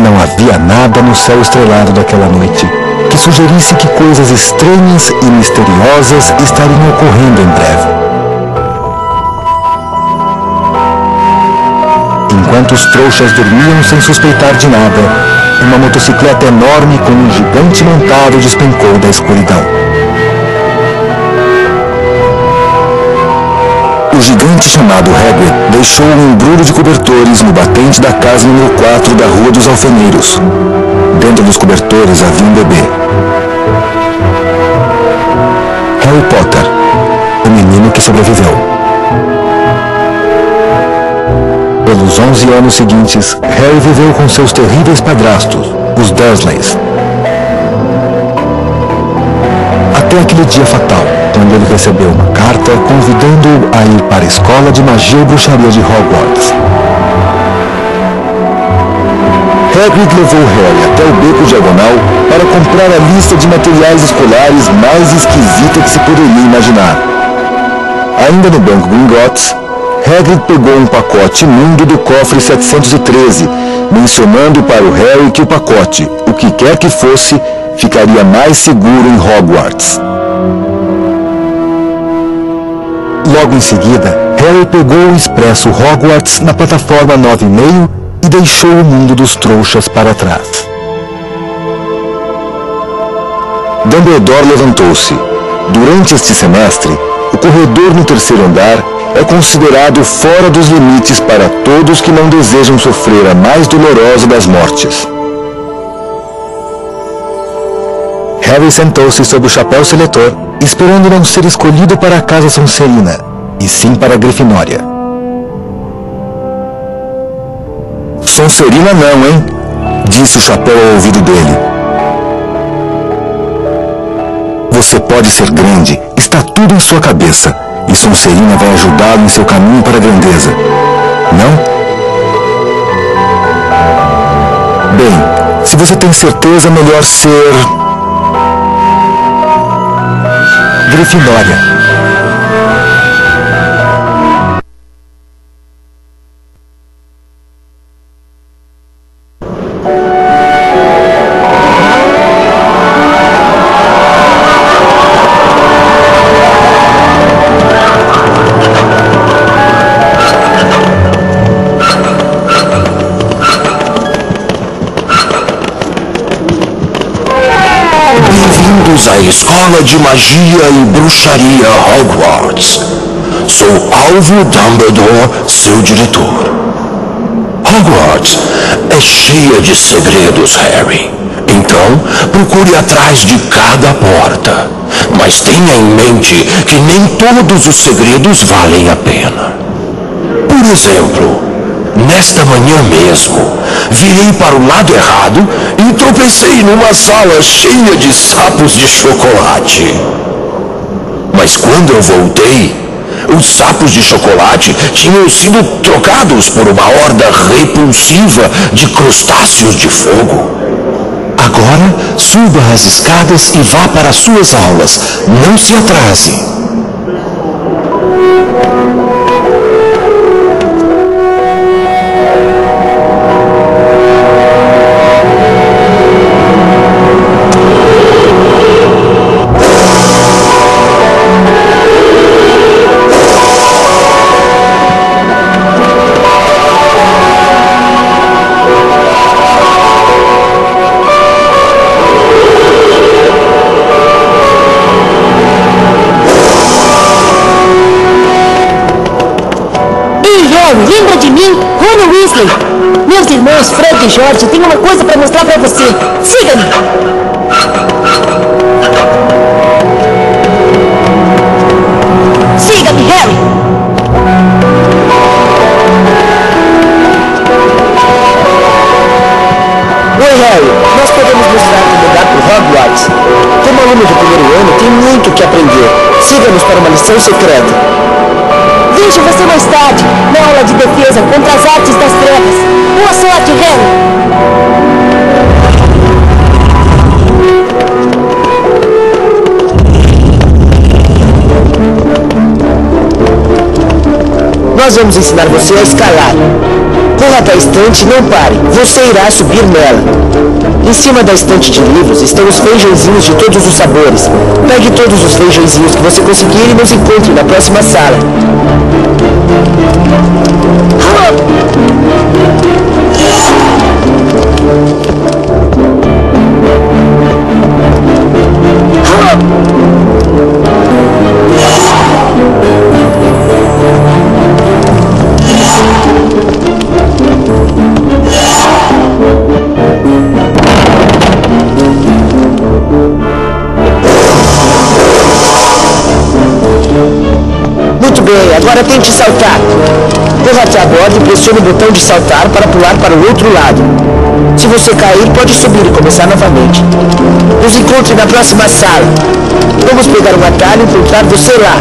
Não havia nada no céu estrelado daquela noite que sugerisse que coisas estranhas e misteriosas estariam ocorrendo em breve. Enquanto os trouxas dormiam sem suspeitar de nada, uma motocicleta enorme com um gigante montado despencou da escuridão. O gigante chamado Hagrid deixou um embrulho de cobertores no batente da casa número 4 da Rua dos Alfeneiros. Dentro dos cobertores havia um bebê. Harry Potter, o menino que sobreviveu. Pelos 11 anos seguintes, Harry viveu com seus terríveis padrastos, os Dursleys. Até aquele dia fatal, quando ele recebeu uma carta convidando-o a ir para a escola de magia e bruxaria de Hogwarts. Hagrid levou Harry até o beco diagonal para comprar a lista de materiais escolares mais esquisita que se poderia imaginar. Ainda no banco Gringotts, Hagrid pegou um pacote imundo do cofre 713, mencionando para o Harry que o pacote, o que quer que fosse, ficaria mais seguro em Hogwarts. Logo em seguida, Harry pegou o expresso Hogwarts na plataforma 9,5 e deixou o mundo dos trouxas para trás. Dumbledore levantou-se. Durante este semestre, o corredor no terceiro andar é considerado fora dos limites para todos que não desejam sofrer a mais dolorosa das mortes. Harry sentou-se sob o chapéu seletor, esperando não ser escolhido para a Casa Sonserina, e sim para a Grifinória. Sonserina não, hein? Disse o chapéu ao ouvido dele. Você pode ser grande, está tudo em sua cabeça, e Sonserina vai ajudá-lo em seu caminho para a grandeza. Não? Bem, se você tem certeza, melhor ser... Grifinória. A Escola de Magia e Bruxaria Hogwarts. Sou Alvo Dumbledore, seu diretor. Hogwarts é cheia de segredos, Harry. Então, procure atrás de cada porta. Mas tenha em mente que nem todos os segredos valem a pena. Por exemplo, nesta manhã mesmo, virei para o lado errado e tropecei numa sala cheia de sapos de chocolate. Mas quando eu voltei, os sapos de chocolate tinham sido trocados por uma horda repulsiva de crustáceos de fogo. Agora, suba as escadas e vá para as suas aulas. Não se atrase. Lembra de mim? Rony Weasley. Meus irmãos Fred e George têm uma coisa para mostrar para você. Siga-me. Siga-me, Harry. Oi, Harry. Nós podemos mostrar como mudar por Hogwarts. Como aluno do primeiro ano, tem muito que aprender. Siga-nos para uma lição secreta. Vejo você mais tarde, na aula de defesa contra as artes das trevas. Boa sorte, Harry! Nós vamos ensinar você a escalar. Corra até a estante e não pare. Você irá subir nela. Em cima da estante de livros estão os feijõezinhos de todos os sabores. Pegue todos os feijõezinhos que você conseguir e nos encontre na próxima sala. Muito bem, agora tente saltar. Corra até a borda e pressione o botão de saltar para pular para o outro lado. Se você cair, pode subir e começar novamente. Nos encontre na próxima sala. Vamos pegar um atalho e encontrar você lá.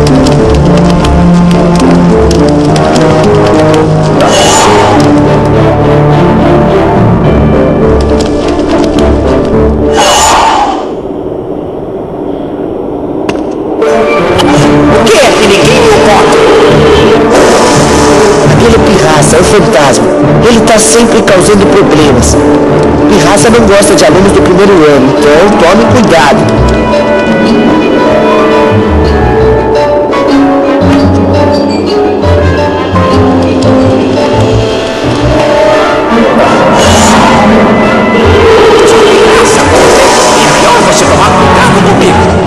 O que é que ninguém nota? Aquele pirraça é o fantasma. Ele está sempre causando problemas. Pirraça não gosta de alunos do primeiro ano, então tome cuidado. Você tomar cuidado comigo.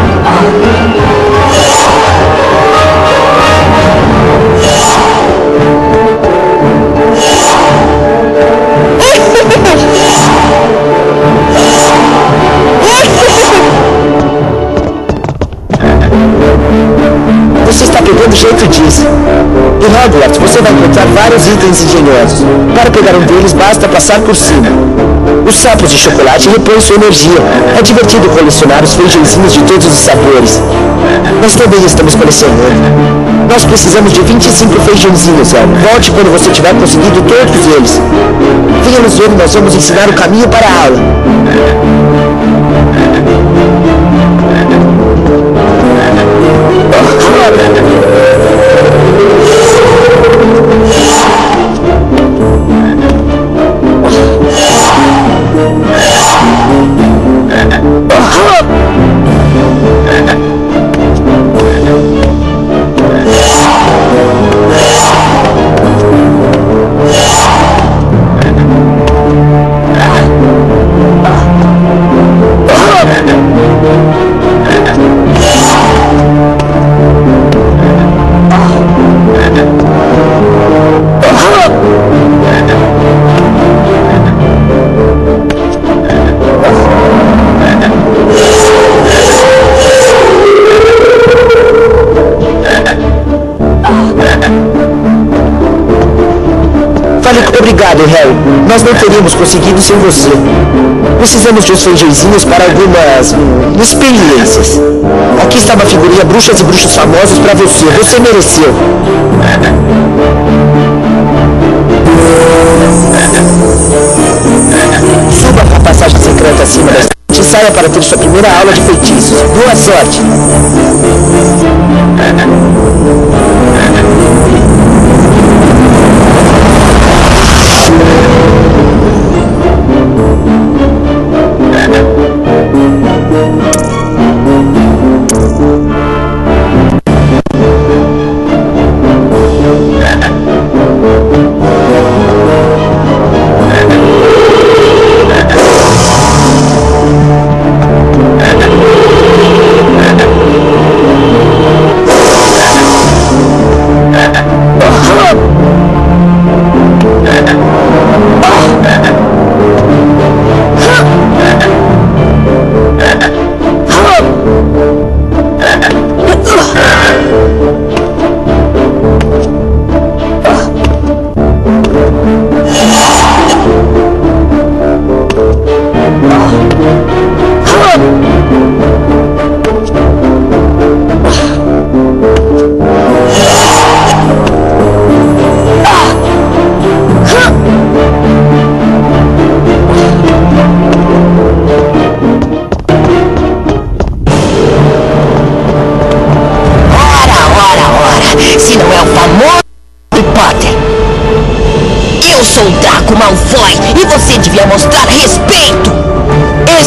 Você está pegando jeito disso. Em Hogwarts você vai encontrar vários itens engenhosos. Para pegar um deles basta passar por cima. Os sapos de chocolate repõem sua energia. É divertido colecionar os feijõezinhos de todos os sabores. Nós também estamos colecionando. Nós precisamos de 25 feijõezinhos, Elmo. Volte quando você tiver conseguido todos eles. Venha nos ver e nós vamos ensinar o caminho para a aula. Obrigado, Harry. Nós não teríamos conseguido sem você. Precisamos de uns feijõezinhos para algumas experiências. Aqui está uma figurinha bruxas e bruxos famosos para você. Você mereceu. Suba para a passagem secreta acima da estante e saia para ter sua primeira aula de feitiços. Boa sorte.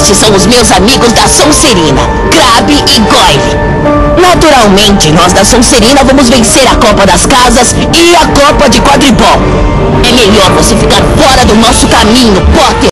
Esses são os meus amigos da Sonserina, Crabbe e Goyle. Naturalmente, nós da Sonserina vamos vencer a Copa das Casas e a Copa de Quadribol. É melhor você ficar fora do nosso caminho, Potter.